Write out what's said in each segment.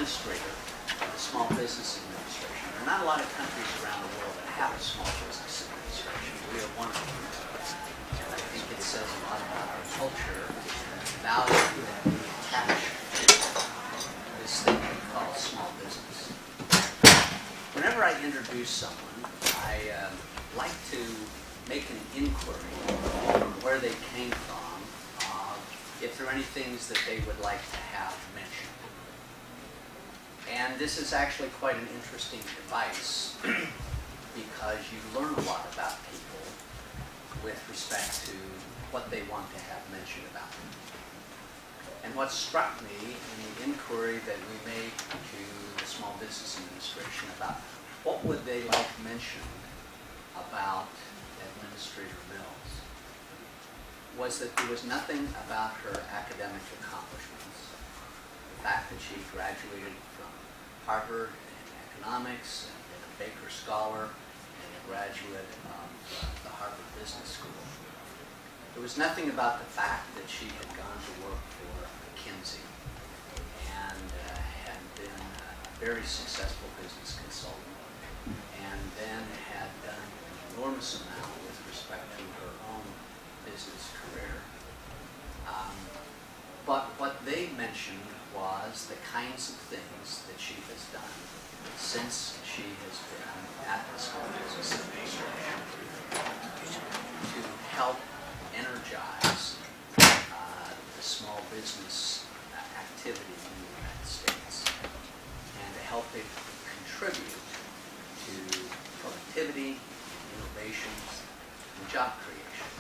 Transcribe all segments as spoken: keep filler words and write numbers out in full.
administrator of the Small Business Administration. There are not a lot of countries around the world that have a small business administration. We are one of them. And I think it says a lot about our culture and the value that we attach to this thing we call small business. Whenever I introduce someone, I uh, like to make an inquiry on where they came from, uh, if there are any things that they would like to have mentioned. And this is actually quite an interesting device because you learn a lot about people with respect to what they want to have mentioned about them. And what struck me in the inquiry that we made to the Small Business Administration about what would they like mentioned about Administrator Mills was that there was nothing about her academic accomplishments. The fact that she graduated from Harvard in economics and been a Baker Scholar and a graduate of uh, the Harvard Business School. There was nothing about the fact that she had gone to work for McKinsey and uh, had been a very successful business consultant and then had done an enormous amount with respect to her own business career. Um, but what they mentioned was the kinds of things that she has done since she has been at the Small Business Administration to help energize uh, the small business activity in the United States and to help it contribute to productivity, innovations, and job creation.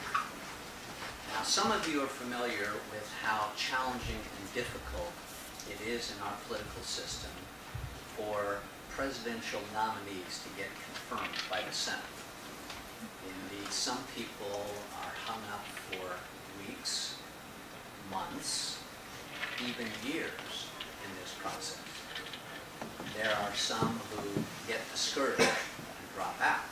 Now, some of you are familiar with how challenging and difficult it is in our political system for presidential nominees to get confirmed by the Senate. Indeed, some people are hung up for weeks, months, even years in this process. There are some who get discouraged and drop out.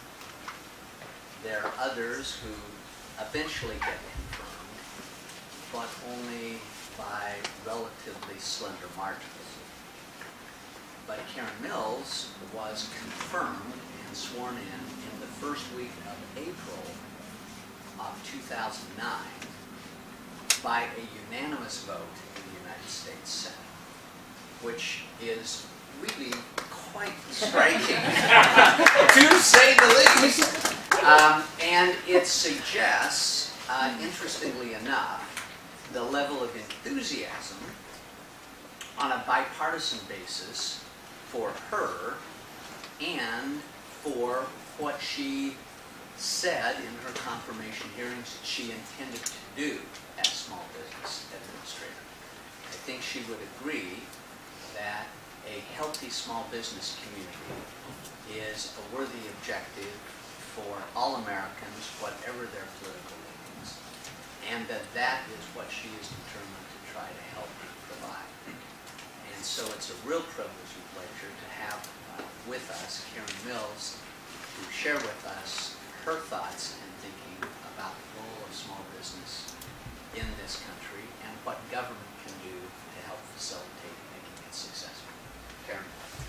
There are others who eventually get confirmed, but only by relatively slender margins. But Karen Mills was confirmed and sworn in in the first week of April of two thousand nine by a unanimous vote in the United States Senate, which is really quite striking, to say the least. Um, and it suggests, uh, interestingly enough, the level of enthusiasm on a bipartisan basis for her and for what she said in her confirmation hearings that she intended to do as Small Business Administrator. I think she would agree that a healthy small business community is a worthy objective for all Americans, whatever their political leanings, and that that is what she is determined to try to help provide. And so it's a real privilege and pleasure to have uh, with us Karen Mills to share with us her thoughts and thinking about the role of small business in this country and what government can do to help facilitate making it successful. Karen.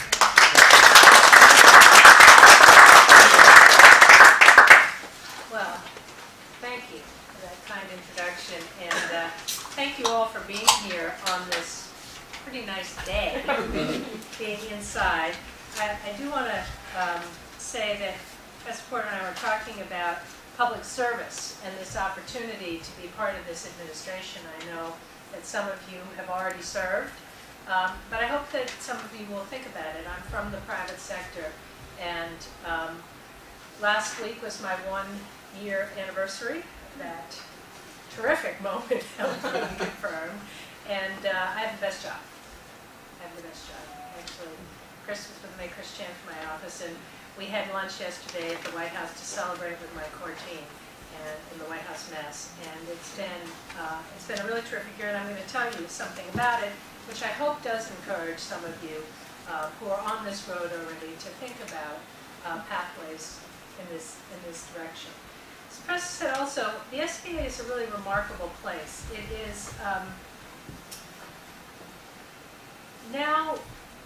Well, thank you for that kind introduction, and uh, thank you all for being here on this pretty nice day, being inside. I, I do want to um, say that Professor Porter and I were talking about public service and this opportunity to be part of this administration. I know that some of you have already served, um, but I hope that some of you will think about it. I'm from the private sector, and um, last week was my one-year anniversary of that terrific moment of being confirmed, and uh, I have the best job. I have the best job. Actually, Chris was with me, Chris Chan from my office, and we had lunch yesterday at the White House to celebrate with my core team and in the White House mess, and it's been uh, it's been a really terrific year. And I'm going to tell you something about it, which I hope does encourage some of you uh, who are on this road already to think about uh, pathways in this in this direction. As the Professor said, also the S B A is a really remarkable place. It is um, now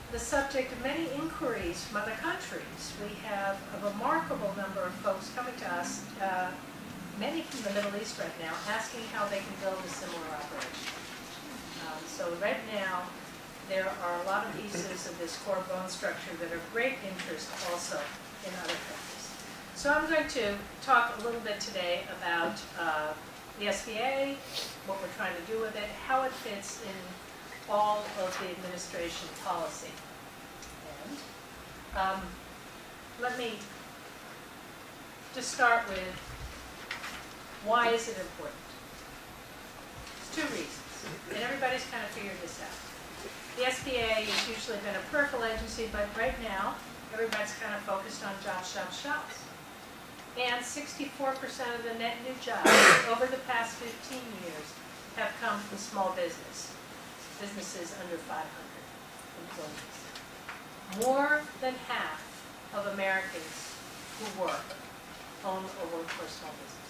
the subject of many inquiries from other countries. We have a remarkable number of folks coming to us, uh, many from the Middle East right now, asking how they can build a similar operation. Um, so right now, there are a lot of pieces of this core bone structure that are of great interest also in other countries. So I'm going to talk a little bit today about uh, the S B A, what we're trying to do with it, how it fits in all of the administration policy. And um, let me just start with, why is it important? There's two reasons, and everybody's kind of figured this out. The S B A has usually been a peripheral agency, but right now, everybody's kind of focused on jobs, jobs, jobs. And sixty-four percent of the net new jobs over the past fifteen years have come from small business, businesses under five hundred employees. More than half of Americans who work own or work for a small business.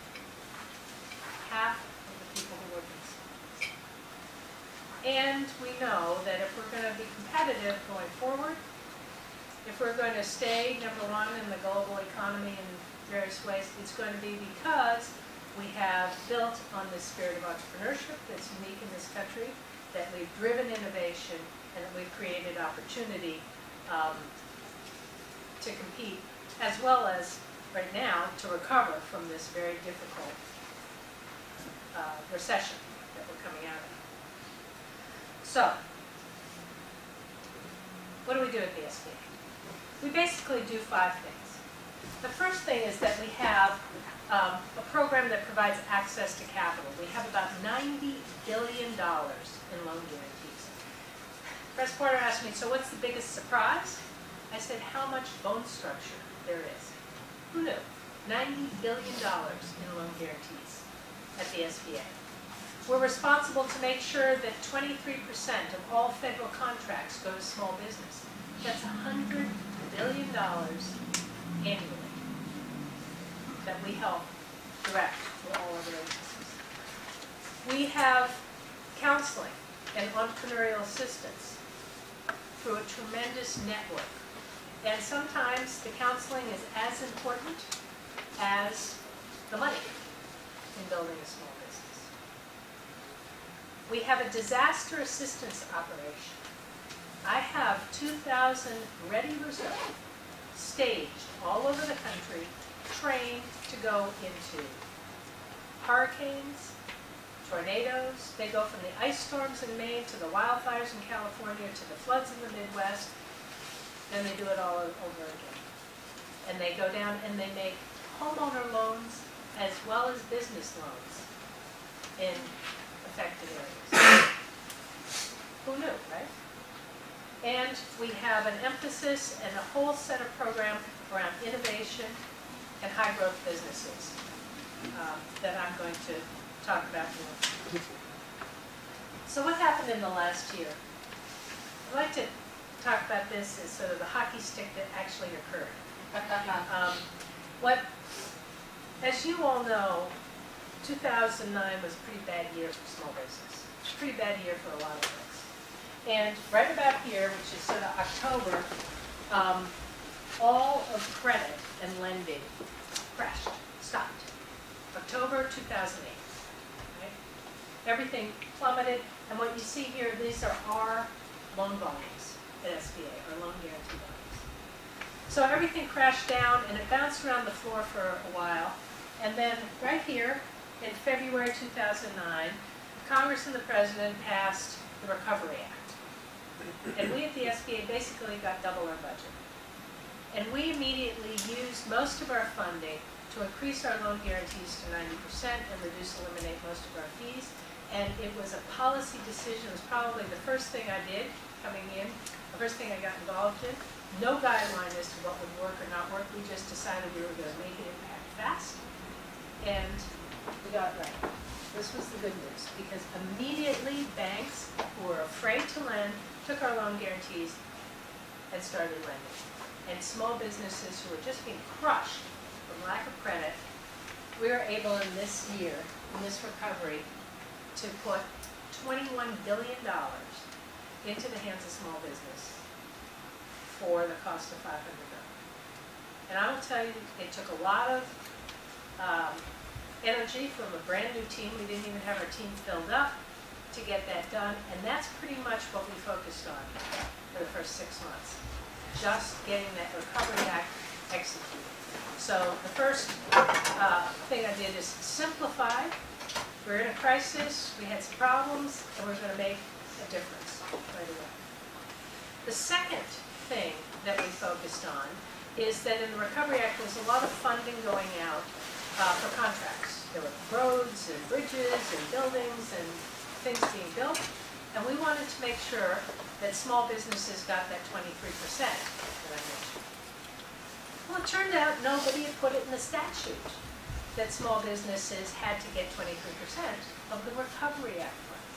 Half of the people who work in small business. And we know that if we're going to be competitive going forward, if we're going to stay number one in the global economy in various ways, it's going to be because we have built on this spirit of entrepreneurship that's unique in this country, that we've driven innovation, and that we've created opportunity um, to compete, as well as, right now, to recover from this very difficult uh, recession that we're coming out of. So, what do we do at the S B A? We basically do five things. The first thing is that we have um, a program that provides access to capital. We have about ninety billion dollars in loan guarantees. Press Porter asked me, so what's the biggest surprise? I said, how much bone structure there is. Who knew? ninety billion dollars in loan guarantees at the S B A. We're responsible to make sure that twenty-three percent of all federal contracts go to small business. That's one hundred billion dollars annually that we help direct to all other agencies. We have counseling and entrepreneurial assistance through a tremendous network. And sometimes the counseling is as important as the money in building a small business. We have a disaster assistance operation. I have two thousand ready reserve, staged all over the country, trained to go into hurricanes, tornadoes. They go from the ice storms in Maine to the wildfires in California to the floods in the Midwest. Then they do it all over again. And they go down and they make homeowner loans as well as business loans in affected areas. Who knew, right? And we have an emphasis and a whole set of programs around innovation and high-growth businesses um, that I'm going to talk about more. So what happened in the last year? I'd like to talk about this as sort of the hockey stick that actually occurred. um, what, as you all know, two thousand nine was a pretty bad year for small business. It was a pretty bad year for a lot of us. And right about here, which is sort of October, um, all of credit and lending crashed, stopped. October two thousand eight. Right? Everything plummeted, and what you see here, these are our loan volumes at S B A, our loan guarantee volumes. So everything crashed down, and it bounced around the floor for a while. And then right here, in February two thousand nine, Congress and the President passed the Recovery Act. And we at the S B A basically got double our budget. And we immediately used most of our funding to increase our loan guarantees to ninety percent and reduce, eliminate most of our fees. And it was a policy decision. It was probably the first thing I did coming in, the first thing I got involved in. No guideline as to what would work or not work. We just decided we were going to make it impact fast. And we got it right. This was the good news, because immediately banks who were afraid to lend took our loan guarantees and started lending. And small businesses who were just being crushed from lack of credit, we were able in this year, in this recovery, to put twenty-one billion dollars into the hands of small business for the cost of five hundred dollars. And I will tell you, it took a lot of um, energy from a brand new team. We didn't even have our team filled up to get that done, and that's pretty much what we focused on for the first six months. Just getting that Recovery Act executed. So the first uh, thing I did is simplify. We're in a crisis, we had some problems, and we're going to make a difference right away. The second thing that we focused on is that in the Recovery Act there was a lot of funding going out uh, for contracts. There were roads and bridges and buildings and things being built, and we wanted to make sure that small businesses got that twenty-three percent that I mentioned. Well, it turned out nobody had put it in the statute that small businesses had to get twenty-three percent of the Recovery Act funds.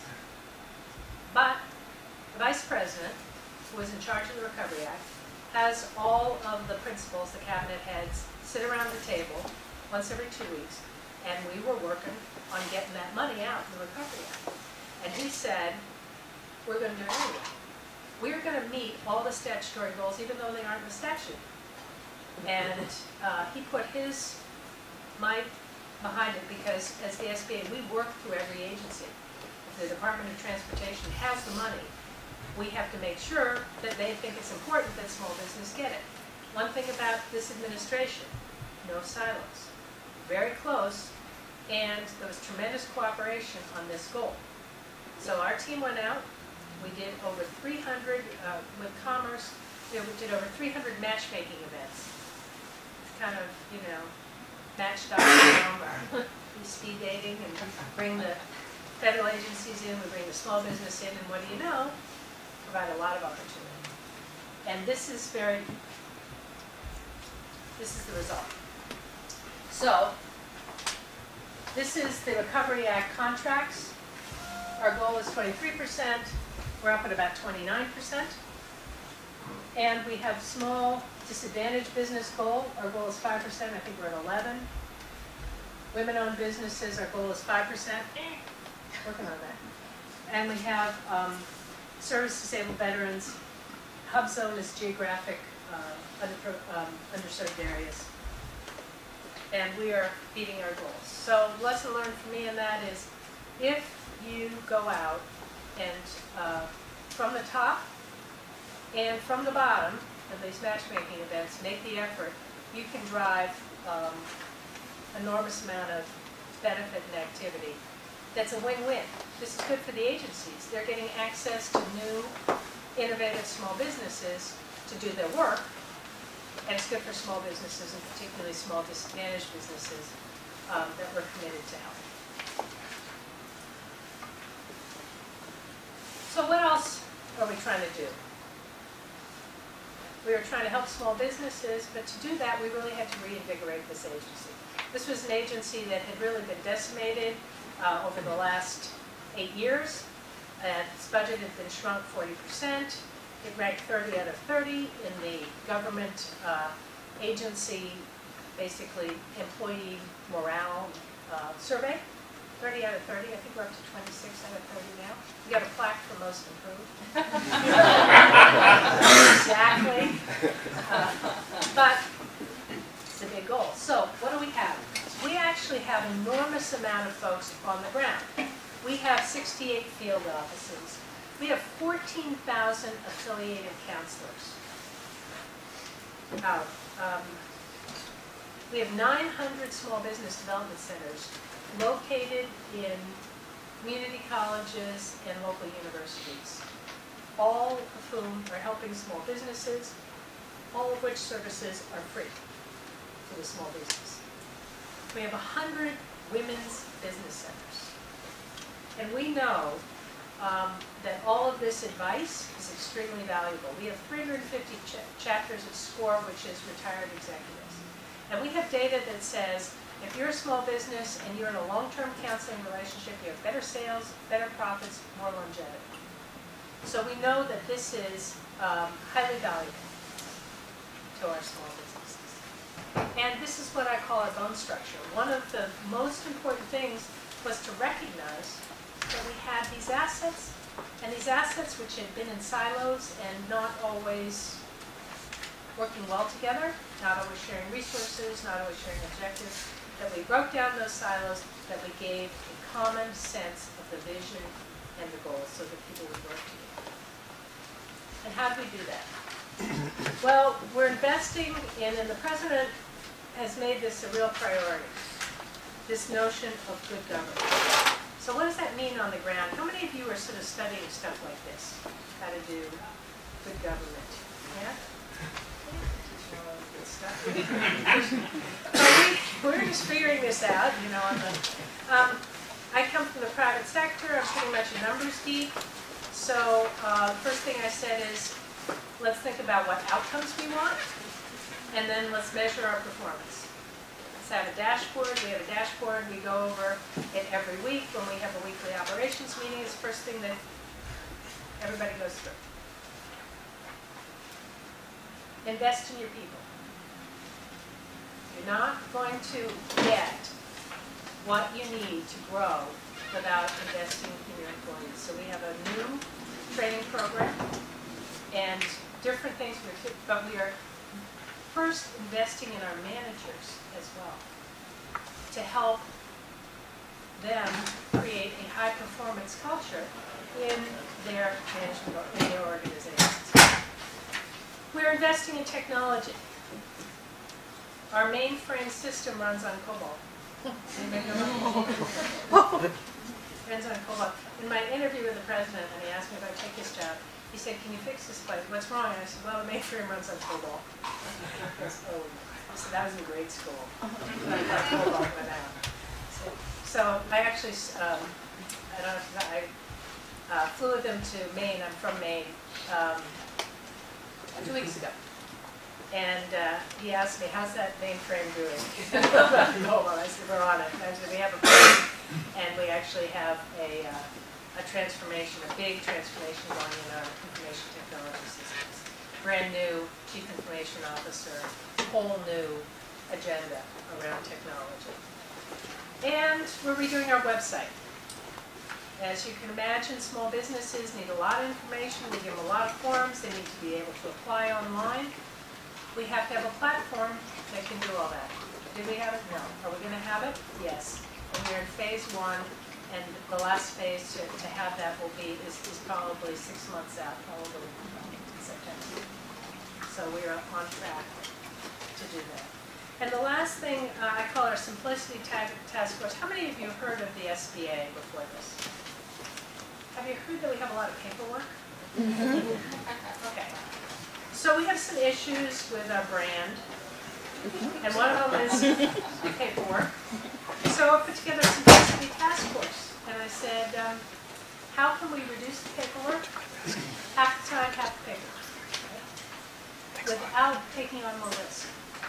But the Vice President, who was in charge of the Recovery Act, has all of the principals, the cabinet heads, sit around the table once every two weeks, and we were working on getting that money out in the Recovery Act. And he said, we're going to do it anyway. We're going to meet all the statutory goals, even though they aren't in the statute. And uh, he put his might behind it because as the S B A, we work through every agency. If the Department of Transportation has the money, we have to make sure that they think it's important that small business get it. One thing about this administration, no silos. Very close, and there was tremendous cooperation on this goal. So our team went out, we did over three hundred, uh, with Commerce, you know, we did over three hundred matchmaking events. Kind of, you know, match dot com or speed dating, and bring the federal agencies in, we bring the small business in, and what do you know? Provide a lot of opportunity. And this is very, this is the result. So, this is the Recovery Act contracts. Our goal is twenty-three percent. We're up at about twenty-nine percent. And we have small disadvantaged business goal. Our goal is five percent. I think we're at eleven. Women-owned businesses, our goal is five percent. Working on that. And we have um, service-disabled veterans. Hub zone is geographic uh, under, um, underserved areas. And we are beating our goals. So lesson learned for me in that is, if you go out and uh, from the top and from the bottom of these matchmaking events, make the effort, you can drive um, enormous amount of benefit and activity. That's a win-win. This is good for the agencies. They're getting access to new, innovative small businesses to do their work, and it's good for small businesses, and particularly small disadvantaged businesses um, that we're committed to help. So what else are we trying to do? We are trying to help small businesses, but to do that, we really had to reinvigorate this agency. This was an agency that had really been decimated uh, over the last eight years. And its budget had been shrunk forty percent. It ranked thirty out of thirty in the government uh, agency, basically employee morale uh, survey. thirty out of thirty, I think we're up to twenty-six out of thirty now. You got a plaque for most improved. Exactly. Uh, but it's a big goal. So what do we have? We actually have an enormous amount of folks on the ground. We have sixty-eight field offices. We have fourteen thousand affiliated counselors. Uh, um, we have nine hundred small business development centers located in community colleges and local universities, all of whom are helping small businesses, all of which services are free to the small business. We have one hundred women's business centers. And we know um, that all of this advice is extremely valuable. We have three hundred fifty ch chapters of SCORE, which is retired executives. And we have data that says, if you're a small business and you're in a long-term counseling relationship, you have better sales, better profits, more longevity. So we know that this is um, highly valuable to our small businesses. And this is what I call our bone structure. One of the most important things was to recognize that we had these assets, and these assets which had been in silos and not always working well together, not always sharing resources, not always sharing objectives, that we broke down those silos, that we gave a common sense of the vision and the goals so that people would work together. And how do we do that? Well, we're investing in, and the President has made this a real priority, this notion of good governance. So what does that mean on the ground? How many of you are sort of studying stuff like this? How to do good government? Yeah? Good stuff. So we, we're just figuring this out, you know. On the, um, I come from the private sector. I'm pretty much a numbers geek. So uh, the first thing I said is, let's think about what outcomes we want, and then let's measure our performance. Let's have a dashboard. We have a dashboard. We go over it every week. When we have a weekly operations meeting, it's the first thing that everybody goes through. Invest in your people. You're not going to get what you need to grow without investing in your employees. So we have a new training program and different things, but we are first investing in our managers as well to help them create a high-performance culture in their management, in their organizations. We're investing in technology. Our mainframe system runs on COBOL. Anybody know about COBOL? Runs on COBOL. In my interview with the President, and he asked me if I'd take his job, he said, "Can you fix this place? What's wrong?" And I said, "Well, the mainframe runs on COBOL." He goes, "Oh." I said, "That was in grade school." I got COBOL went out. So, so I actually, um, I don't know if I uh, flew with him to Maine. I'm from Maine. Um, two weeks ago. And uh, he asked me, "How's that mainframe doing?" I said, "We're on it." I said, "We have a plan, and we actually have a, uh, a transformation, a big transformation going in our information technology systems. Brand new Chief Information Officer, whole new agenda around technology. And we're redoing our website. As you can imagine, small businesses need a lot of information. We give them a lot of forms. They need to be able to apply online. We have to have a platform that can do all that. Did we have it? No. Are we going to have it? Yes. And we're in phase one, and the last phase to, to have that will be is, is probably six months out, probably in September. So we are on track to do that. And the last thing, uh, I call our Simplicity Task Force. How many of you have heard of the S B A before this? Have you heard that we have a lot of paperwork? Okay. So we have some issues with our brand, and one of them is paperwork. So I put together a Simplicity Task Force, and I said, um, how can we reduce the paperwork? Half the time, half the paper, right? Without taking on more risk.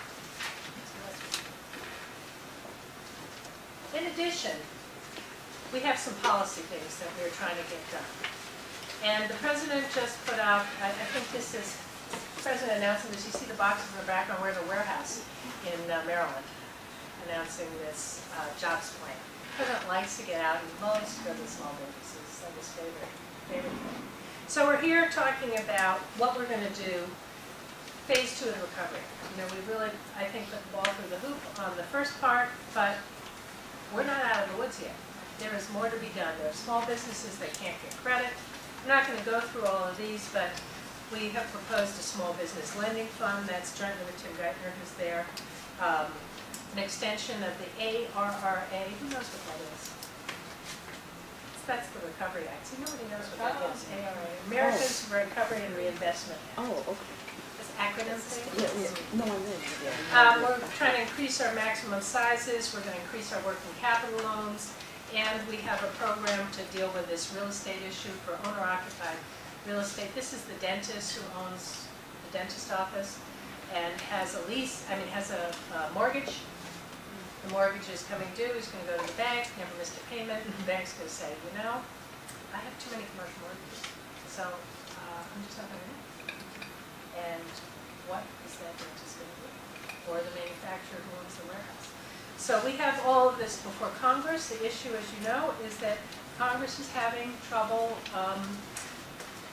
In addition, we have some policy things that we're trying to get done. And the President just put out, I, I think this is, the President announcing this, you see the boxes in the background, we're in a warehouse in uh, Maryland, announcing this uh, jobs plan. The President likes to get out, he loves to go to the small businesses, that's his favorite, favorite thing. So we're here talking about what we're going to do, phase two of the recovery. You know, we really, I think, put the ball through the hoop on the first part, but we're not out of the woods yet. There is more to be done. There are small businesses that can't get credit. I'm not going to go through all of these, but we have proposed a small business lending fund that's jointly with Tim Geithner, who's there. Um, an extension of the A R R A. Who knows what that is? That's the Recovery Act. See, nobody knows what that is. A R R A. America's oh. Recovery and Reinvestment Act. Oh, okay. This acronym thing? Yeah, yeah. No, I didn't. Yeah. Um, we're trying to increase our maximum sizes. We're going to increase our working capital loans. And we have a program to deal with this real estate issue for owner-occupied real estate. This is the dentist who owns the dentist office and has a lease, I mean, has a, a mortgage. The mortgage is coming due. He's going to go to the bank, never missed a payment. And the bank's going to say, you know, I have too many commercial mortgages, so uh, I'm just not going to do it. And what is that dentist going to do? Or the manufacturer who owns the warehouse? So we have all of this before Congress. The issue, as you know, is that Congress is having trouble um,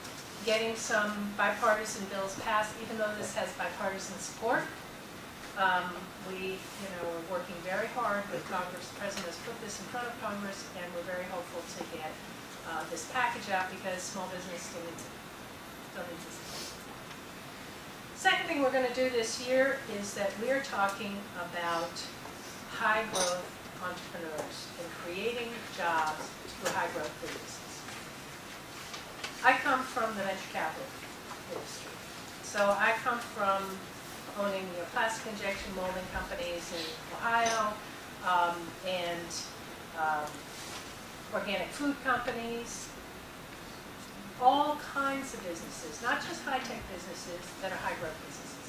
getting some bipartisan bills passed, even though this has bipartisan support. Um, we, you know, are working very hard with Congress. The President has put this in front of Congress, and we're very hopeful to get uh, this package out because small business still needs it. Still needs it. Second thing we're going to do this year is that we're talking about high growth entrepreneurs and creating jobs through high growth businesses. I come from the venture capital industry. So I come from owning you know, plastic injection molding companies in Ohio um, and um, organic food companies, all kinds of businesses, not just high-tech businesses that are high-growth businesses.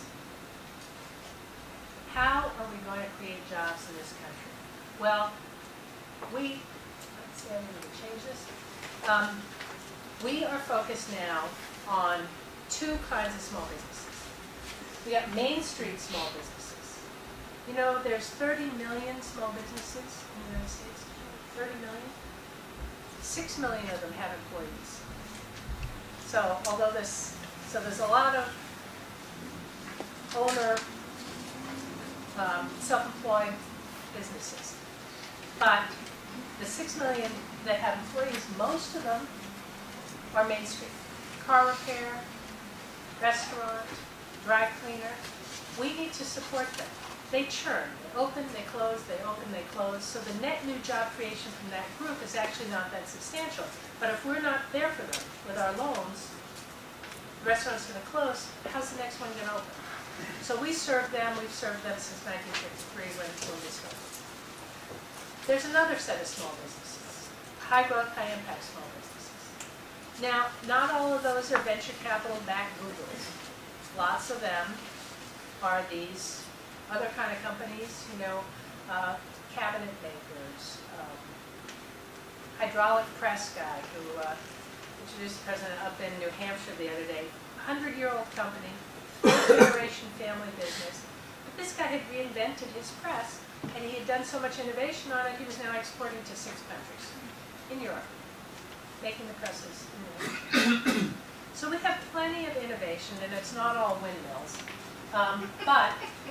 How are we going to create jobs in this country? Well, we, let's see, I'm going to change this. Um, we are focused now on two kinds of small businesses. We got Main Street small businesses. You know, there's thirty million small businesses in the United States. thirty million. Six million of them have employees. So, although this, so there's a lot of owner, um, self-employed businesses. But the six million that have employees, most of them are Main Street. Car repair, restaurant, dry cleaner. We need to support them. They churn. They open, they close, they open, they close. So the net new job creation from that group is actually not that substantial. But if we're not there for them with our loans, the restaurant's going to close. How's the next one going to open? So we serve them. We've served them since nineteen fifty-three when, when we started. There's another set of small businesses, high growth, high impact small businesses. Now, not all of those are venture capital backed Googles. Lots of them are these other kind of companies, you know, uh, cabinet makers, um, hydraulic press guy who uh, introduced the president up in New Hampshire the other day, hundred-year-old company, generation family business. But this guy had reinvented his press, and he had done so much innovation on it, he was now exporting to six countries in Europe, making the presses in Europe. So we have plenty of innovation, and it's not all windmills. Um, but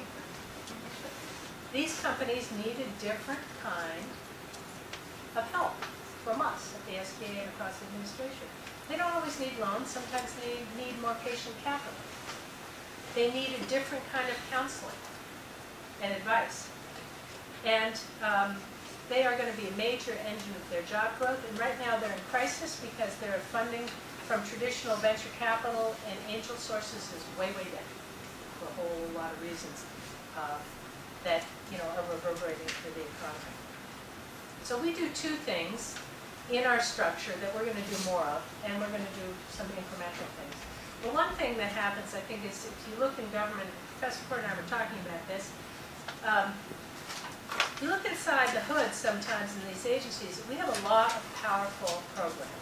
these companies need a different kind of help from us at the S B A and across the administration. They don't always need loans. Sometimes they need more patient capital. They need a different kind of counseling and advice. And um, they are going to be a major engine of their job growth. And right now they're in crisis because their funding from traditional venture capital and angel sources is way, way down for a whole lot of reasons uh, that you know are reverberating through the economy. So we do two things in our structure that we're going to do more of, and we're going to do some incremental things. The one thing that happens, I think, is if you look in government, Professor Ford and I were talking about this, um, you look inside the hood sometimes in these agencies, we have a lot of powerful programs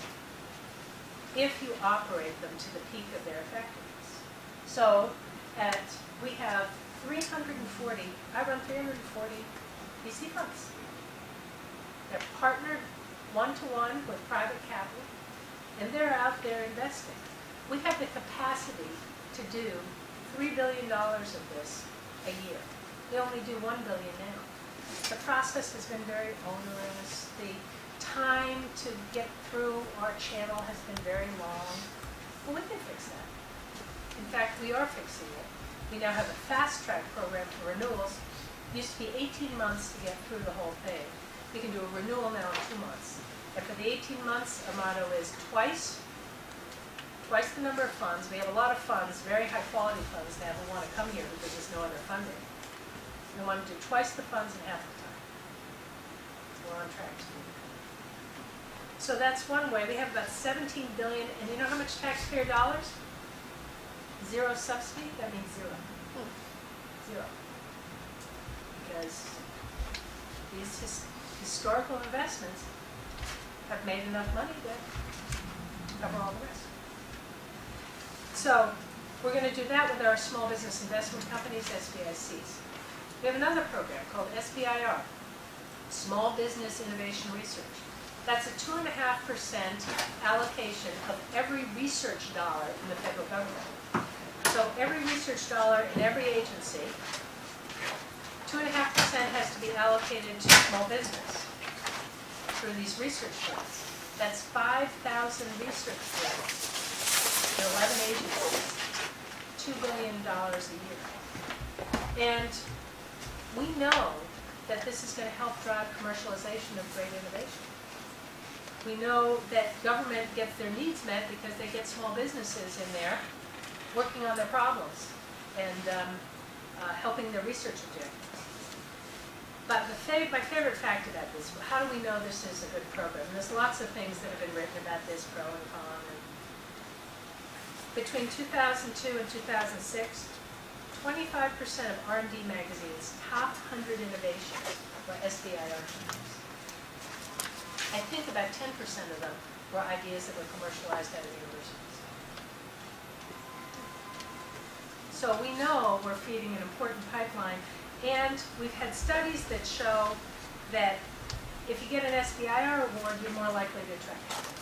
if you operate them to the peak of their effectiveness. So at, we have three hundred forty, I run three hundred forty V C funds. They're partnered one-to-one with private capital, and they're out there investing. We have the capacity to do three billion dollars of this a year. We only do one billion dollars now. The process has been very onerous. The time to get through our channel has been very long. But we can fix that. In fact, we are fixing it. We now have a fast-track program for renewals. It used to be eighteen months to get through the whole thing. We can do a renewal now in two months. And for the eighteen months, our motto is twice, twice the number of funds. We have a lot of funds, very high-quality funds now who want to come here because there's no other funding. We want to do twice the funds in half the time. We're on track to do that. So that's one way. We have about seventeen billion dollars, and you know how much taxpayer dollars? Zero subsidy? That means zero. Zero. Because these his, historical investments have made enough money to cover all the rest. So we're going to do that with our small business investment companies, S B I Cs. We have another program called S B I R, Small Business Innovation Research. That's a two and a half percent allocation of every research dollar in the federal government. So every research dollar in every agency, two and a half percent has to be allocated to small business through these research grants. That's five thousand research grants in eleven agencies, two billion dollars a year. And we know that this is going to help drive commercialization of great innovation. We know that government gets their needs met because they get small businesses in there working on their problems and um, uh, helping their research objectives. But the fav my favorite fact about this, how do we know this is a good program? And there's lots of things that have been written about this, pro and con. And between two thousand two and two thousand six, twenty-five percent of R and D Magazine's top one hundred innovations were S B I R terms. I think about ten percent of them were ideas that were commercialized out of universities. So we know we're feeding an important pipeline, and we've had studies that show that if you get an S B I R award, you're more likely to attract capital.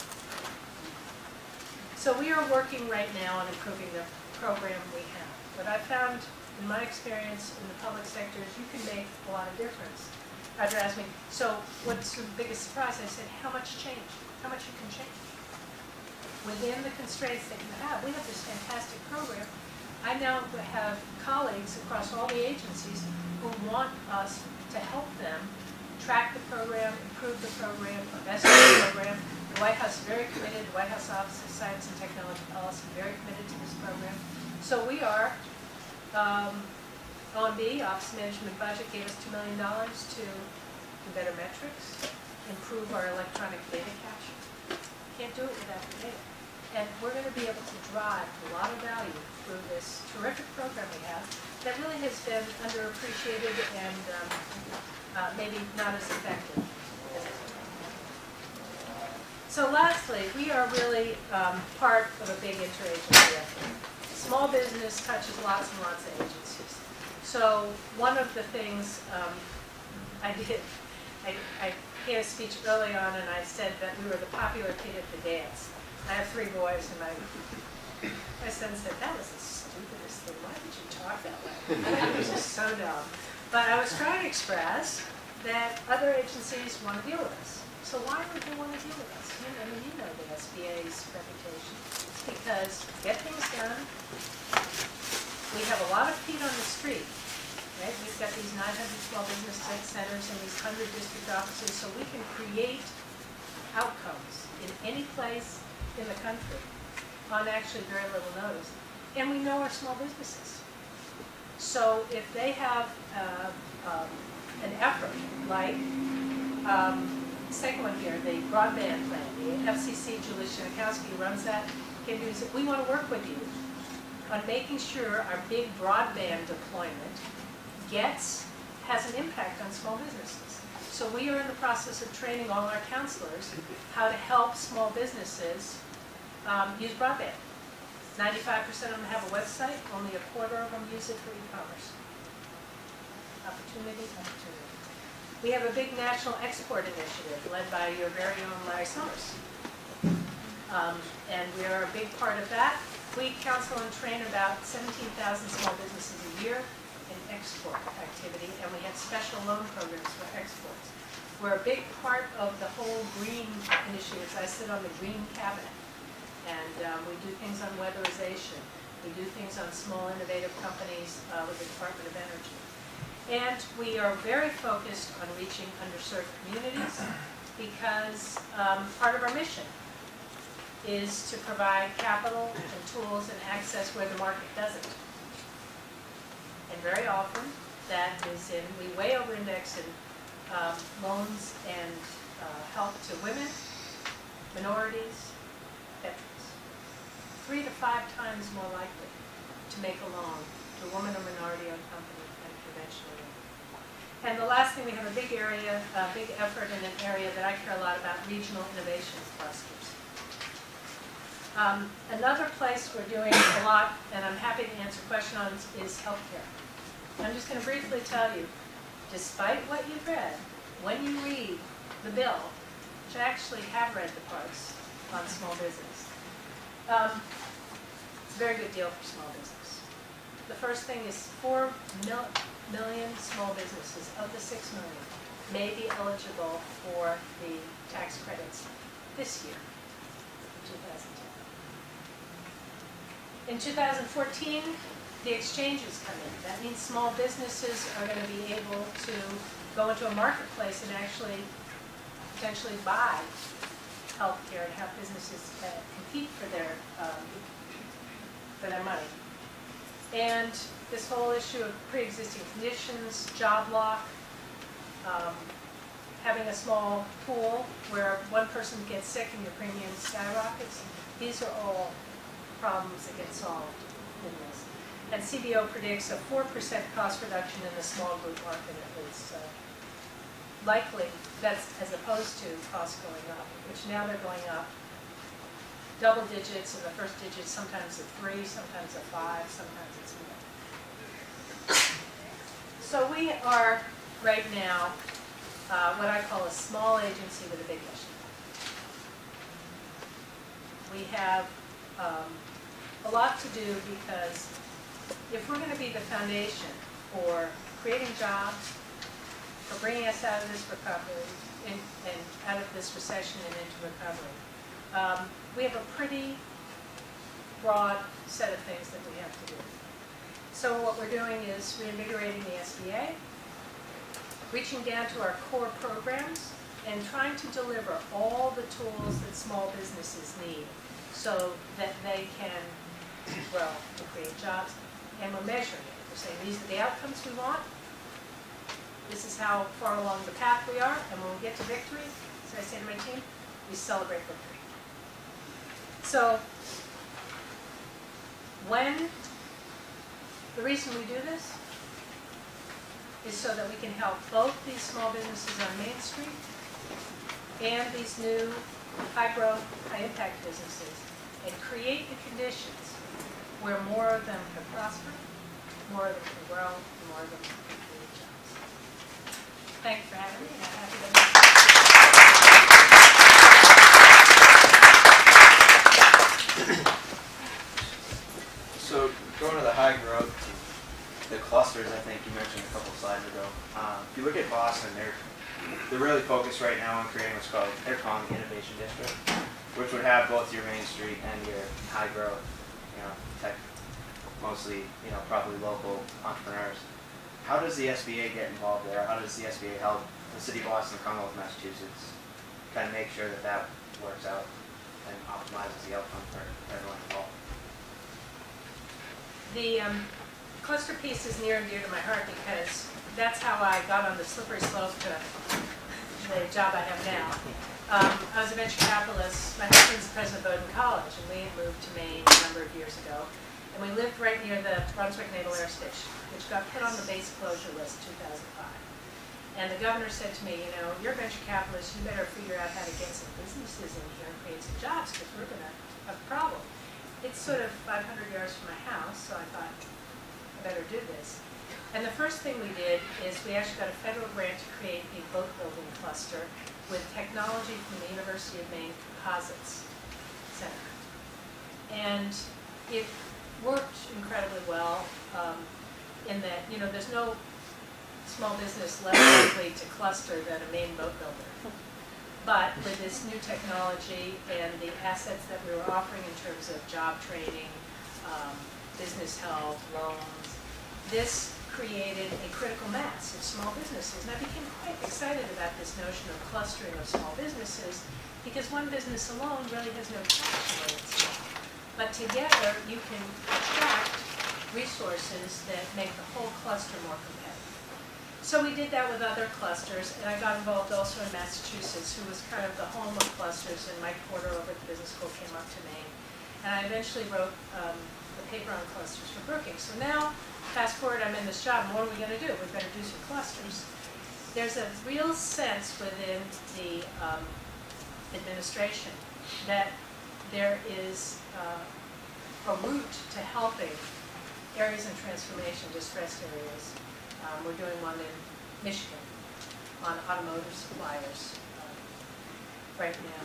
So we are working right now on improving the program we have. What I found in my experience in the public sector is you can make a lot of difference. Roger asked me, so what's the biggest surprise? I said, how much change? How much you can change? Within the constraints that you have, we have this fantastic program. I now have colleagues across all the agencies who want us to help them track the program, improve the program, invest in the program. The White House is very committed, the White House Office of Science and Technology Policy is very committed to this program. So we are, um, O M B, Office Management Budget, gave us two million dollars to do better metrics, improve our electronic data capture. Can't do it without the data. And we're going to be able to drive a lot of value through this terrific program we have that really has been underappreciated and um, uh, maybe not as effective as it's been. So lastly, we are really um, part of a big interagency effort. Small business touches lots and lots of agencies. So one of the things um, I did, I, I gave a speech early on and I said that we were the popular kid at the dance. I have three boys, and my, my son said, that was the stupidest thing. Why did you talk that way? That was just so dumb. But I was trying to express that other agencies want to deal with us. So why would they want to deal with us? You know, I mean, you know the S B A's reputation. It's because get things done. We have a lot of feet on the street. Right? We've got these nine hundred small business centers and these one hundred district offices, so we can create outcomes in any place in the country on actually very little notice. And we know our small businesses. So if they have uh, um, an effort like um, the second one here, the broadband plan, the F C C, Julie Shinakowski runs that, can do is we want to work with you on making sure our big broadband deployment gets, has an impact on small businesses. So we are in the process of training all our counselors how to help small businesses um, use broadband. ninety-five percent of them have a website, only a quarter of them use it for e-commerce. Opportunity, opportunity. We have a big national export initiative led by your very own Larry Summers. Um, and we are a big part of that. We counsel and train about seventeen thousand small businesses a year in export activity, and we have special loan programs for exports. We're a big part of the whole green initiatives. I sit on the green cabinet, and um, we do things on weatherization. We do things on small innovative companies uh, with the Department of Energy. And we are very focused on reaching underserved communities because um, part of our mission is to provide capital and tools and access where the market doesn't. And very often, that is in, we way over-index in um, loans and uh, help to women, minorities, veterans. Three to five times more likely to make a loan to a woman or minority-owned company than conventional women. And the last thing, we have a big area, a big effort in an area that I care a lot about, regional innovation clusters. Um, another place we're doing a lot, and I'm happy to answer questions on, is healthcare. I'm just going to briefly tell you, despite what you've read, when you read the bill, which I actually have read the parts on small business. Um, it's a very good deal for small business. The first thing is four mil million small businesses of the six million may be eligible for the tax credits this year, two thousand ten. In two thousand fourteen, the exchanges come in. That means small businesses are going to be able to go into a marketplace and actually potentially buy healthcare and have businesses uh, compete for their um, for their money. And this whole issue of pre-existing conditions, job lock, um, having a small pool where one person gets sick and your premium skyrockets, these are all problems that get solved in this. And C B O predicts a four percent cost reduction in the small group market at least. So likely, that's as opposed to costs going up, which now they're going up double digits, in the first digits, sometimes at three, sometimes at five, sometimes it's more. So we are right now uh, what I call a small agency with a big mission. We have um, a lot to do because if we're going to be the foundation for creating jobs, for bringing us out of this recovery, in, and out of this recession and into recovery, um, we have a pretty broad set of things that we have to do. So what we're doing is reinvigorating the S B A, reaching down to our core programs, and trying to deliver all the tools that small businesses need so that they can grow and create jobs. And we're measuring it. We're saying these are the outcomes we want. This is how far along the path we are. And when we get to victory, as I say to my team, we celebrate victory. So when the reason we do this is so that we can help both these small businesses on Main Street and these new high-growth, high-impact businesses, and create the conditions where more of them can prosper, more of them can grow, and more of them can create jobs. Thanks for having me, and I'm happy to So going to the high growth, the clusters, I think you mentioned a couple slides ago. Um, if you look at Boston, they're they're really focused right now on creating what's called they're calling the Innovation District, which would have both your Main Street and your high growth, you know, tech, mostly, you know, probably local entrepreneurs. How does the S B A get involved there? How does the S B A help the City of Boston, Commonwealth of Massachusetts, kind of make sure that that works out and optimizes the outcome for everyone involved? The um, cluster piece is near and dear to my heart because that's how I got on the slippery slope to the job I have now. Um, I was a venture capitalist. My husband's the president of Bowdoin College, and we had moved to Maine a number of years ago. And we lived right near the Brunswick Naval Air Station, which got put on the base closure list in two thousand five. And the governor said to me, you know, you're a venture capitalist, you better figure out how to get some businesses in here and create some jobs because we're going to have a problem. It's sort of five hundred yards from my house, so I thought, I better do this. And the first thing we did is we actually got a federal grant to create a boat building cluster with technology from the University of Maine Composites Center. And it worked incredibly well um, in that, you know, there's no small business less likely to cluster than a Maine boat builder. But with this new technology and the assets that we were offering in terms of job training, um, business help, loans, this created a critical mass of small businesses. And I became quite excited about this notion of clustering of small businesses because one business alone really has no traction when it's small. But together you can attract resources that make the whole cluster more competitive. So we did that with other clusters, and I got involved also in Massachusetts, who was kind of the home of clusters, and Mike Porter over at the business school came up to Maine. And I eventually wrote um, the paper on clusters for Brookings. So now, fast forward, I'm in this job, and what are we going to do? We better do some clusters. There's a real sense within the um, administration that there is uh, a route to helping areas in transformation, distressed areas. Um, we're doing one in Michigan on automotive suppliers. Um, right now.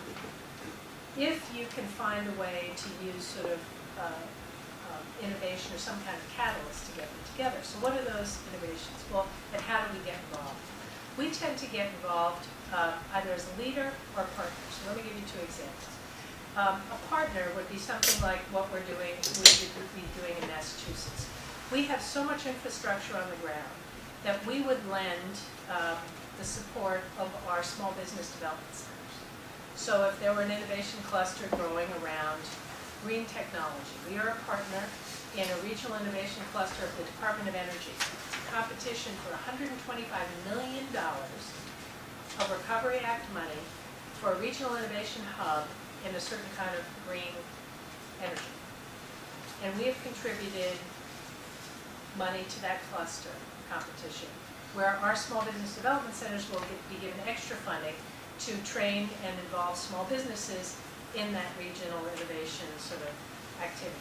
If you can find a way to use sort of uh, um, innovation or some kind of catalyst to get them together. So what are those innovations? Well, and how do we get involved? We tend to get involved uh, either as a leader or a partner. So let me give you two examples. Um, a partner would be something like what we're doing, we would be doing in Massachusetts. We have so much infrastructure on the ground that we would lend um, the support of our small business development centers. So if there were an innovation cluster growing around green technology, we are a partner in a regional innovation cluster of the Department of Energy. It's a competition for one hundred twenty-five million dollars of Recovery Act money for a regional innovation hub in a certain kind of green energy. And we have contributed money to that cluster competition, where our small business development centers will get, be given extra funding to train and involve small businesses in that regional innovation sort of activity.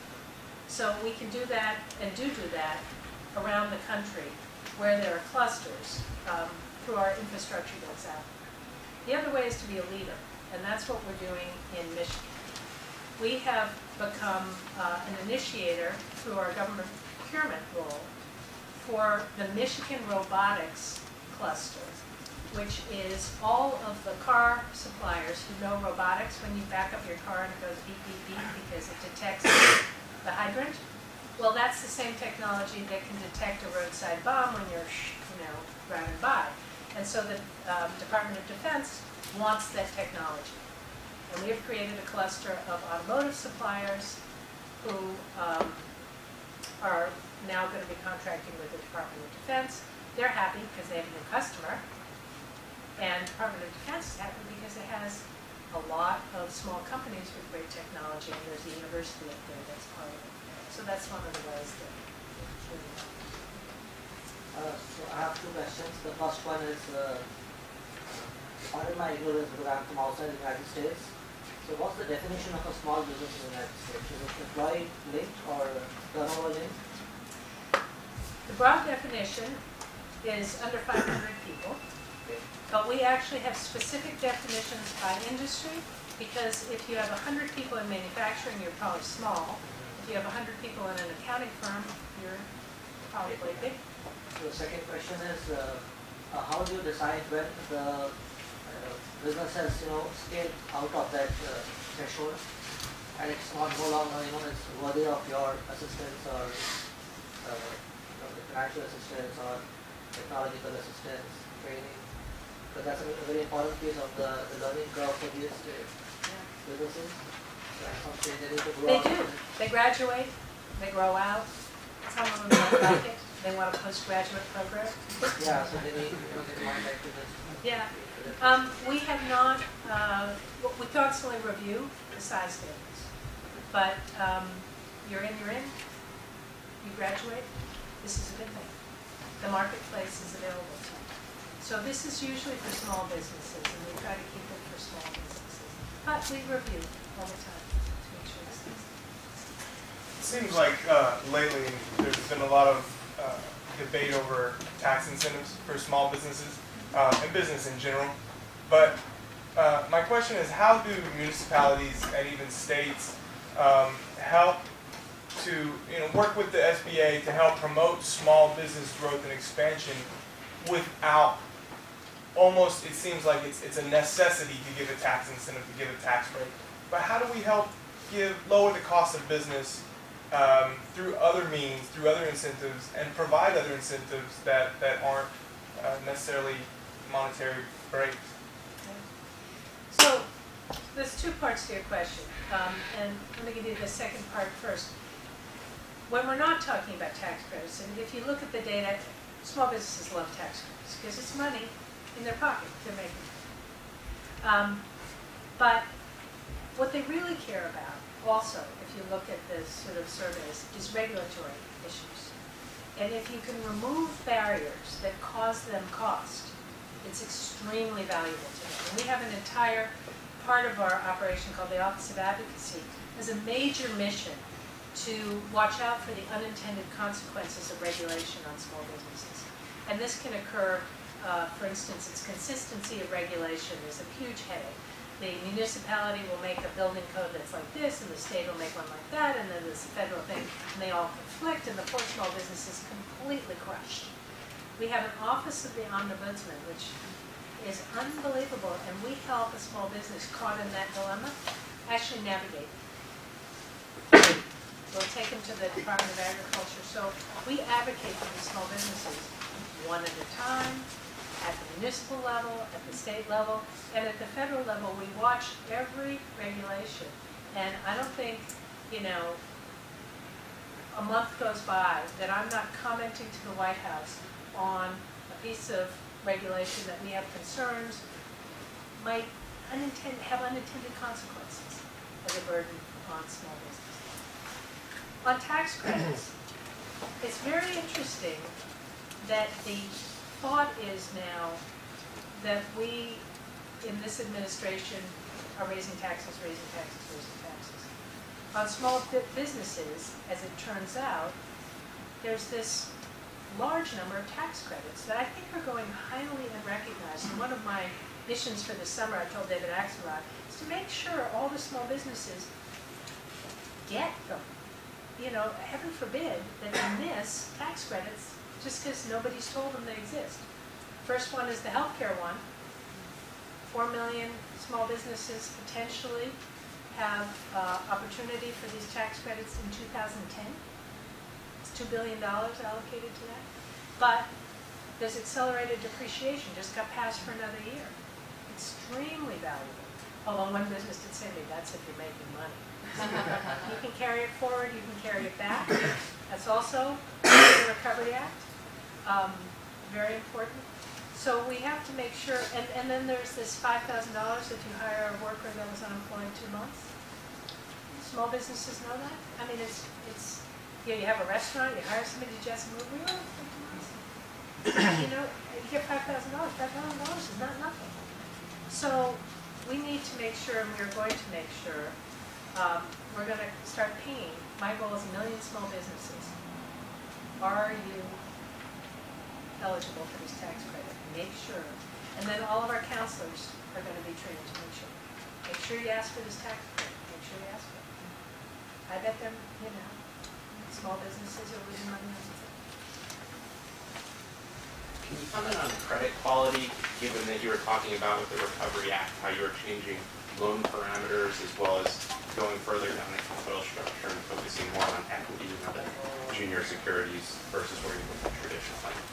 So we can do that and do do that around the country where there are clusters um, through our infrastructure that's out. The other way is to be a leader, and that's what we're doing in Michigan. We have become uh, an initiator through our government procurement role for the Michigan Robotics Cluster, which is all of the car suppliers who know robotics when you back up your car and it goes beep, beep, beep because it detects the hydrant. Well, that's the same technology that can detect a roadside bomb when you're, you know, driving by. And so the um, Department of Defense wants that technology. And we have created a cluster of automotive suppliers who um, are now going to be contracting with the Department of Defense. They're happy because they have a new customer. And Department of Defense is happy because it has a lot of small companies with great technology, and there's a university up there that's part of it. So that's one of the ways that we're doing it. Uh, so I have two questions. The first one is, uh, pardon my ignorance because I'm from outside the United States. So what's the definition of a small business in the United States? Is it employee linked or turnover linked? The broad definition is under five hundred people. But we actually have specific definitions by industry, because if you have one hundred people in manufacturing, you're probably small. If you have one hundred people in an accounting firm, you're probably big. So the second question is, uh, uh, how do you decide when the uh, business has, you know, scaled out of that uh, threshold, and it's not no longer, you know, it's worthy of your assistance or uh, you know, the financial assistance or technological assistance, training? Because that's a, a very important piece of the, the learning curve for these uh, Yeah. businesses. So at some stage they need to grow They up. do. They graduate, they grow out. Some of them don't like it. They want a postgraduate program. Yeah, so they need, you know, they might like to just. Yeah. Um, we have not, uh, we constantly review the size standards. But um, you're in, you're in. You graduate. This is a good thing. The marketplace is available to you. So this is usually for small businesses, and we try to keep it for small businesses. But we review all the time to make sure this is. It seems like uh, lately there's been a lot of uh, debate over tax incentives for small businesses uh, and business in general. But uh, my question is, how do municipalities and even states um, help to you know work with the S B A to help promote small business growth and expansion without almost, it seems like it's, it's a necessity to give a tax incentive, to give a tax rate. But how do we help give lower the cost of business um, through other means, through other incentives, and provide other incentives that, that aren't uh, necessarily monetary breaks? So there's two parts to your question, um, and let me give you the second part first. When we're not talking about tax credits, and if you look at the data, small businesses love tax credits because it's money in their pocket they're making. Um, but what they really care about also, if you look at the sort of surveys, is regulatory issues. And if you can remove barriers that cause them cost, it's extremely valuable to them. And we have an entire part of our operation called the Office of Advocacy as a major mission to watch out for the unintended consequences of regulation on small businesses. And this can occur, uh, for instance, its consistency of regulation is a huge headache. the municipality will make a building code that's like this, and the state will make one like that, and then this federal thing, and they all conflict, and the poor small business is completely crushed. We have an office of the ombudsman, which is unbelievable, and we help a small business caught in that dilemma actually navigate. We'll take them to the Department of Agriculture. So we advocate for these small businesses one at a time, at the municipal level, at the state level, and at the federal level. We watch every regulation. And I don't think, you know, a month goes by that I'm not commenting to the White House on a piece of regulation that we have concerns might unintended, have unintended consequences as a burden on small business. On tax credits, it's very interesting that the thought is now that we, in this administration, are raising taxes, raising taxes, raising taxes. On small businesses, as it turns out, there's this large number of tax credits that I think are going highly unrecognized. And one of my missions for the summer, I told David Axelrod, is to make sure all the small businesses get them. You know, heaven forbid that they miss tax credits just because nobody's told them they exist. First one is the healthcare one. Four million small businesses potentially have uh, opportunity for these tax credits in two thousand ten. It's two billion dollars allocated to that. But there's accelerated depreciation, just got passed for another year. Extremely valuable. Although one business did say to me, that's if you're making money. You can carry it forward, you can carry it back. That's also the Recovery Act. Um, very important. So we have to make sure, and, and then there's this five thousand dollars if you hire a worker that was unemployed two months. Small businesses know that. I mean, it's, it's you know, you have a restaurant, you hire somebody to just move, we don't you know, you get five thousand dollars, five thousand dollars is not nothing. So we need to make sure, and we're going to make sure, um, we're going to start paying. My goal is a million small businesses. Are you eligible for this tax credit? Make sure. And then all of our counselors are going to be trained to make sure. Make sure you ask for this tax credit. Make sure you ask for it. I bet them, you know, small businesses are losing money on it. Can you comment on credit quality, given that you were talking about with the Recovery Act, how you were changing loan parameters as well as going further down the capital structure and focusing more on equity and other junior securities versus where you look at traditional lending?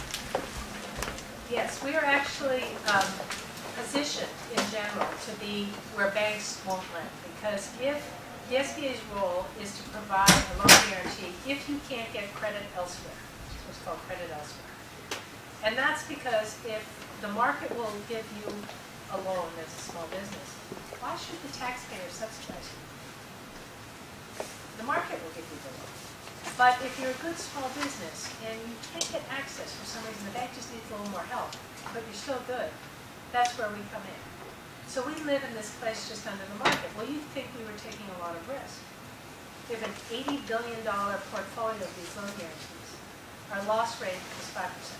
Yes, we are actually um, positioned in general to be where banks won't lend, because if the S B A's role is to provide a loan guarantee if you can't get credit elsewhere. It's what's called credit elsewhere. And that's because if the market will give you a loan as a small business, why should the taxpayer subsidize you? The market will give you the loan. But if you're a good small business and you can't get access for some reason, the bank just needs a little more help, but you're still good, that's where we come in. So we live in this place just under the market. Well, you'd think we were taking a lot of risk. We have an eighty billion dollar portfolio of these loan guarantees. Our loss rate is five percent.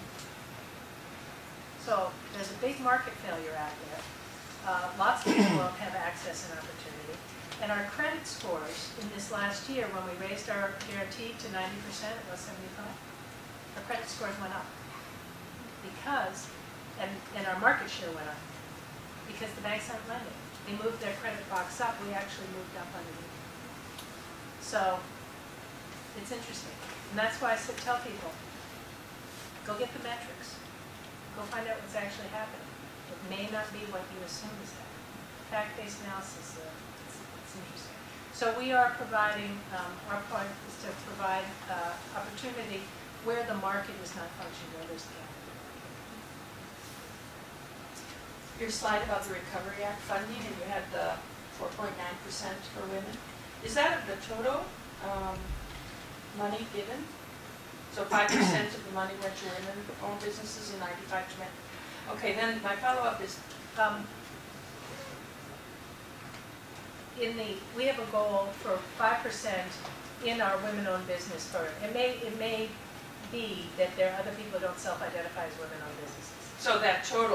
So there's a big market failure out there. Uh, lots of people won't have access and opportunity. And our credit scores in this last year, when we raised our guarantee to ninety percent, it was seventy-five. Our credit scores went up because, and, and our market share went up because the banks aren't lending. They moved their credit box up. We actually moved up underneath. So it's interesting. And that's why I said, tell people, go get the metrics. Go find out what's actually happening. It may not be what you assume is happening. Fact-based analysis, uh, it's, it's interesting. So we are providing, um, our part is to provide uh, opportunity where the market is not functioning, where there's gap. Your slide about the Recovery Act funding, and you had the four point nine percent for women. Is that of the total um, money given? So five percent of the money went to women-owned businesses and ninety-five to men. Okay, then my follow-up is, Um, in the, we have a goal for five percent in our women-owned business for, it may, it may be that there are other people who don't self-identify as women-owned businesses. so that total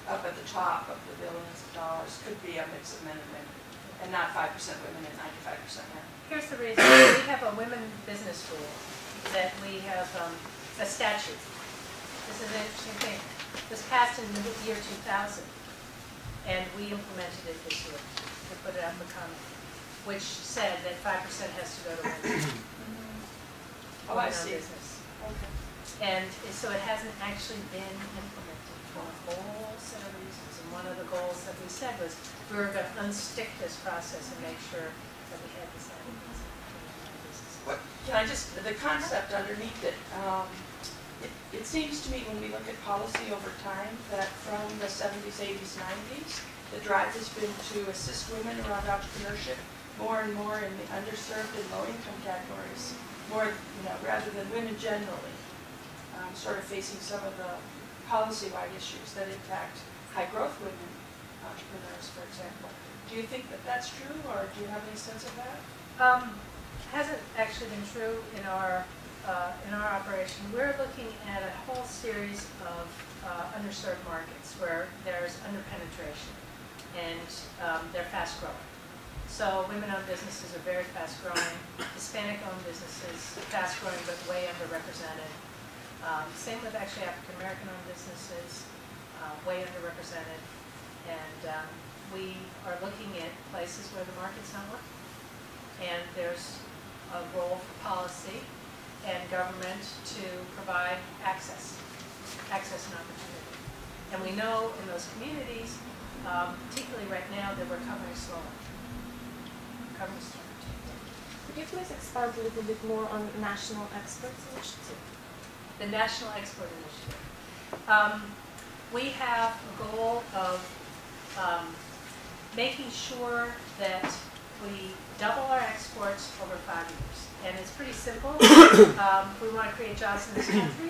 up at the top of the billions of dollars could be a mix of men and women, and not five percent women and ninety-five percent men. Here's the reason. We have a women business rule that we have um, a statute. This is an interesting thing. It was passed in the year two thousand, and we implemented it this year. We put it out in the comment, which said that five percent has to go to women. Oh, I Women-owned see. business. Okay. And so it hasn't actually been implemented for a whole set of reasons. And one of the goals that we said was we were going to unstick this process and make sure that we had this out. What, Can I just, the concept underneath it, um, it, it seems to me when we look at policy over time that from the seventies, eighties, nineties, the drive has been to assist women around entrepreneurship more and more in the underserved and low-income categories, more, you know, rather than women generally, um, sort of facing some of the policy-wide issues that impact high-growth women entrepreneurs, for example. Do you think that that's true, or do you have any sense of that? Um, hasn't actually been true in our uh, in our operation. We're looking at a whole series of uh, underserved markets where there's underpenetration, and um, they're fast growing. So women-owned businesses are very fast-growing. Hispanic-owned businesses, fast-growing but way underrepresented. Um, same with actually African-American-owned businesses, uh, way underrepresented. And um, we are looking at places where the market's not working. And there's a role for policy and government to provide access, access and opportunity. And we know in those communities, um, particularly right now, they're recovering slowly. Could you please expand a little bit more on National Experts Initiative? The National Export Initiative. Um, we have a goal of um, making sure that we double our exports over five years. And it's pretty simple. Um, we want to create jobs in this country.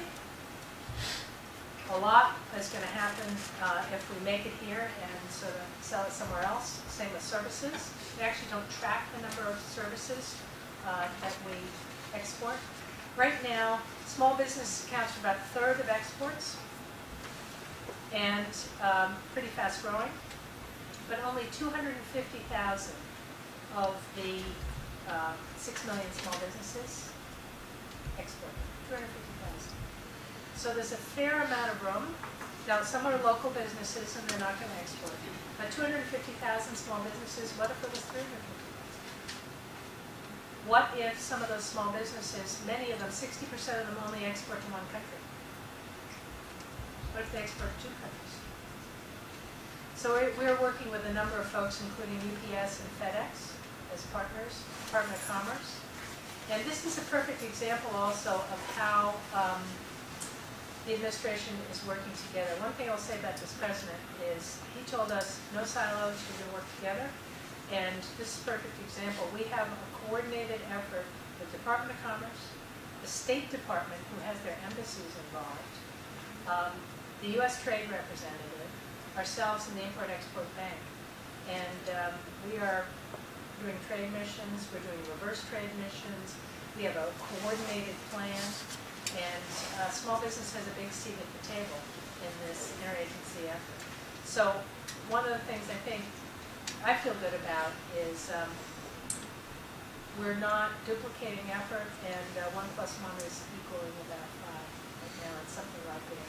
A lot is going to happen uh, if we make it here and sort of sell it somewhere else. Same with services. We actually don't track the number of services uh, that we export. Right now, small business accounts for about a third of exports and um, pretty fast growing, but only two hundred fifty thousand of the uh, six million small businesses export. two hundred fifty thousand. So there's a fair amount of room. Now, some are local businesses and they're not going to export. But two hundred fifty thousand small businesses, what if it was three hundred fifty thousand? What if some of those small businesses, many of them, sixty percent of them only export to one country? What if they export to two countries? So we're, we're working with a number of folks, including U P S and FedEx as partners, Department of Commerce. And this is a perfect example also of how um, the administration is working together. One thing I'll say about this president is he told us no silos, we're going to work together. And this is a perfect example. We have a coordinated effort with the Department of Commerce, the State Department, who has their embassies involved, um, the U S Trade Representative, ourselves, and the Import-Export Bank. And um, we are doing trade missions, we're doing reverse trade missions, we have a coordinated plan. And uh, small business has a big seat at the table in this interagency effort. So one of the things I think I feel good about is um, we're not duplicating effort, and uh, one plus one is equaling about five right now. It's something like this.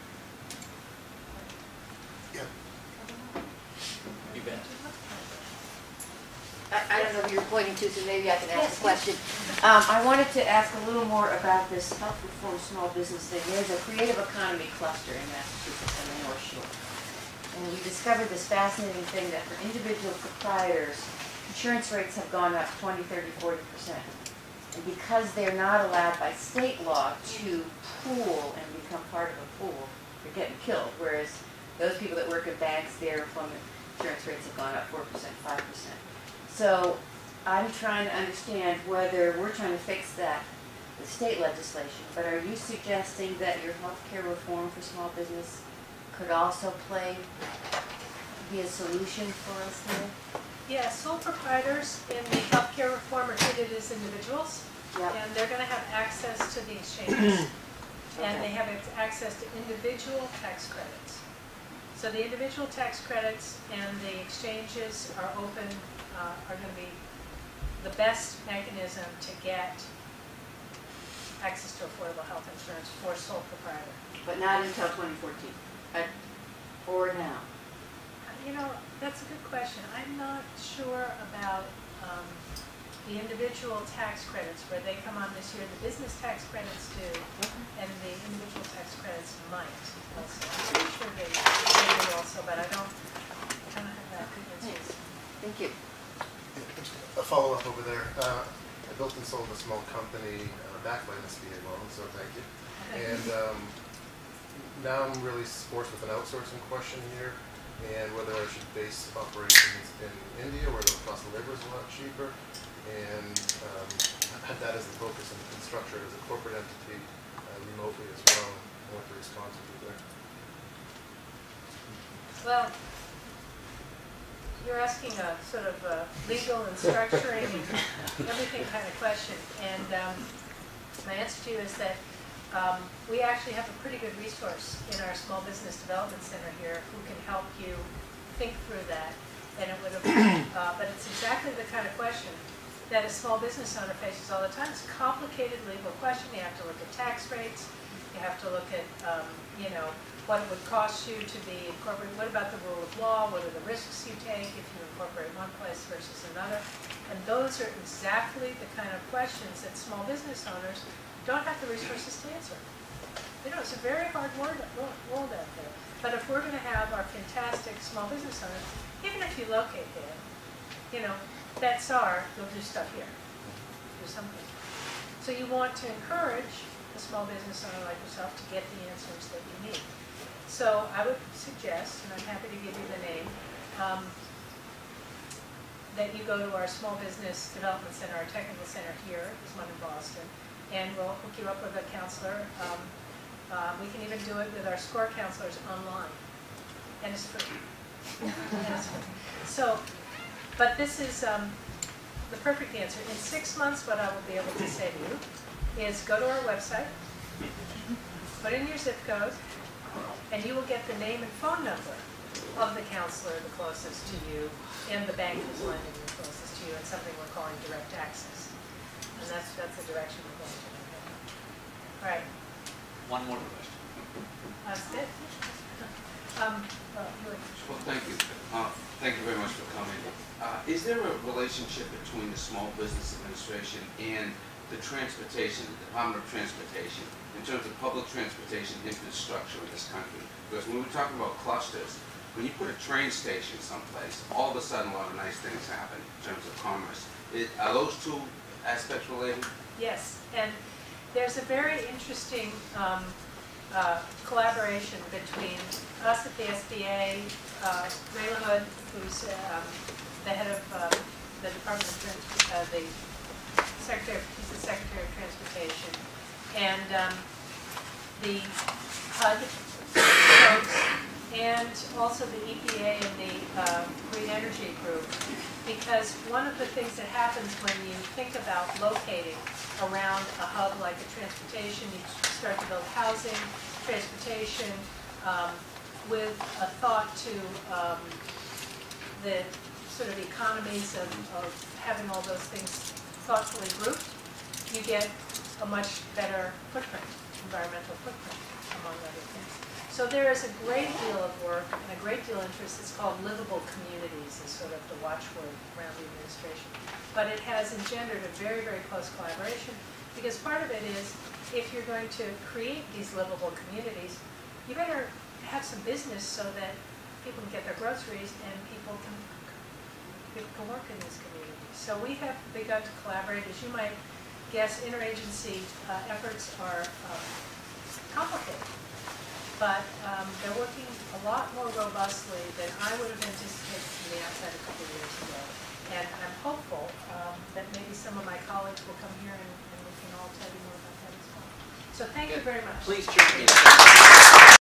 Yeah. You bet. I, I don't know who you're pointing to, so maybe I can ask a question. Um, I wanted to ask a little more about this health reform small business thing. There's a creative economy cluster in Massachusetts on the North Shore. And we discovered this fascinating thing that for individual proprietors, insurance rates have gone up twenty, thirty, forty percent. And because they're not allowed by state law to pool and become part of a pool, they're getting killed. Whereas those people that work at banks, their employment insurance rates have gone up four percent, five percent. So I'm trying to understand whether we're trying to fix that with state legislation, but are you suggesting that your health care reform for small business could also play, be a solution for us here? Yeah, sole proprietors in the healthcare reform are treated as individuals, Yep. and they're going to have access to the exchanges, and Okay. they have access to individual tax credits. So the individual tax credits and the exchanges are open, uh, are going to be the best mechanism to get access to affordable health insurance for sole proprietor. But not until twenty fourteen, uh, or now? You know, that's a good question. I'm not sure about um, the individual tax credits, where they come on this year. The business tax credits do, and the individual tax credits might also. I'm pretty sure they, they do also, but I don't, I don't have that good answer. Thank you. A follow-up over there. Uh, I built and sold a small company uh, backed by an S B A loan, so thank you. And um, now I'm really forced with an outsourcing question here, and whether I should base operations in India, where the cost of labor is a lot cheaper, and um, have that as the focus and, and structure it as a corporate entity uh, remotely as well, and what the response would be there. Well, you're asking a sort of a legal and structuring and everything kind of question. And um, my answer to you is that um, we actually have a pretty good resource in our Small Business Development Center here who can help you think through that. And it would have, uh, but it's exactly the kind of question that a small business owner faces all the time. It's a complicated legal question. You have to look at tax rates. You have to look at, um, you know, what it would cost you to be incorporated. What about the rule of law? What are the risks you take if you incorporate one place versus another? And those are exactly the kind of questions that small business owners don't have the resources to answer. You know, it's a very hard world, world out there. But if we're going to have our fantastic small business owners, even if you locate there, you know, that's our, you'll do stuff here. Do something. So you want to encourage a small business owner like yourself to get the answers that you need. So I would suggest, and I'm happy to give you the name, um, that you go to our Small Business Development Center, our technical center here, there's one in Boston, and we'll hook you up with a counselor. Um, uh, we can even do it with our SCORE counselors online, and it's free. And it's free. So, but this is um, the perfect answer. In six months, what I will be able to say to you is go to our website, put in your zip code, and you will get the name and phone number of the counselor the closest to you and the bank who's lending the closest to you, and something we're calling direct access. And that's that's the direction we're going to. All right. One more question. That's it. Um, well, well, thank you. Uh, thank you very much for coming. Uh, is there a relationship between the Small Business Administration and the transportation, the Department of Transportation, in terms of public transportation infrastructure in this country? Because when we're talking about clusters, when you put a train station someplace, all of a sudden a lot of nice things happen in terms of commerce. It, are those two aspects related? Yes, and there's a very interesting um, uh, collaboration between us at the S B A, uh, Ray LaHood, who's um, the head of uh, the Department of Trans uh, the Secretary, he's the Secretary of Transportation, and um, the H U D folks, and also the E P A and the uh, Green Energy Group, because one of the things that happens when you think about locating around a hub like a transportation, you start to build housing, transportation, um, with a thought to um, the sort of economies of, of having all those things thoughtfully grouped, you get a much better footprint, environmental footprint, among other things. So there is a great deal of work and a great deal of interest. It's called livable communities, is sort of the watchword around the administration. But it has engendered a very, very close collaboration, because part of it is, if you're going to create these livable communities, you better have some business so that people can get their groceries and people can, people can work in these communities. So we have begun to collaborate. As you might guess, interagency uh, efforts are um, complicated, but um, they're working a lot more robustly than I would have anticipated from the outside a couple of years ago. And I'm hopeful um, that maybe some of my colleagues will come here and, and we can all tell you more about that as well. So thank you very much. Please join me.